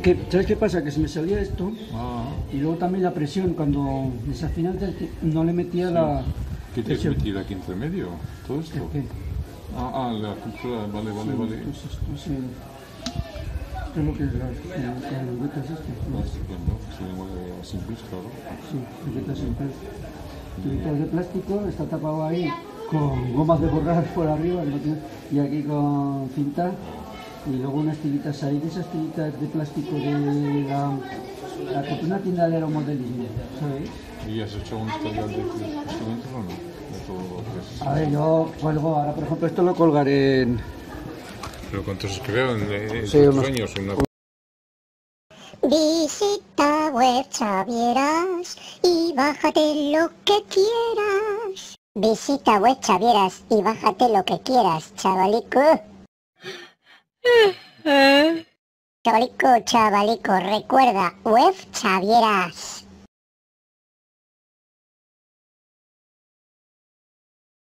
que, ¿sabes qué pasa? Que se me salía esto Ah, y luego también la presión cuando desafinante no le metía la... ¿qué te has metido aquí entre medio? ¿Todo esto? ¿Qué? La cultura, vale. Pues esto es lo que es las lengüetas No, estupendo, se le mueve sin plus, claro. Sí, lengüetas simples. Tubitos de plástico, está tapado ahí con gomas de borrar por arriba y aquí con cinta. Y luego unas tiritas ahí, de esas tiritas de plástico de una tienda de aeromodelismo, ¿sabes? ¿Y has hecho un tutorial de instrumentos o no? De todo lo que es... A ver, yo cuelgo, ahora por ejemplo esto lo colgaré en... ¿Pero cuántos has creado en Sí, tus unos... años? Visita web Chavieras y bájate lo que quieras. Visita web Chavieras y bájate lo que quieras, chavalico. Chavalico, recuerda, web Chavieras.